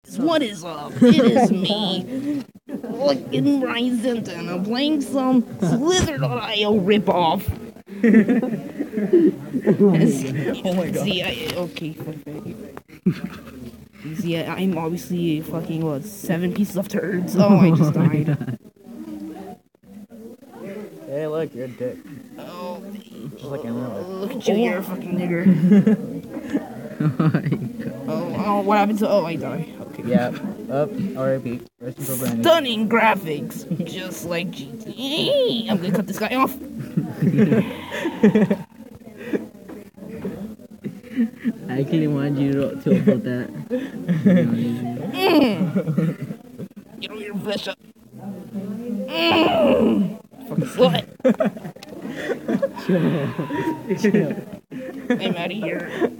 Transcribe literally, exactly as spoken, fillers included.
What is up? It is me, fucking Ryzen, and I'm playing some Slither dot i o ripoff. Oh my god. See, I, okay, See, I, I'm obviously fucking, what, seven pieces of turds. Oh, I just died. Hey, look, you're a dick. Oh, Just like in real life. look at you, you're a fucking nigger. Oh, oh, what happened to, oh, I died. Okay. Yeah. Up. R I P. Rest in peace, Brandon. Stunning graphics, just like G T A. I'm gonna cut this guy off. I actually wanted you to talk about that. Mm. Get all your flesh up. Mm. Fucking slut. I'm out of here.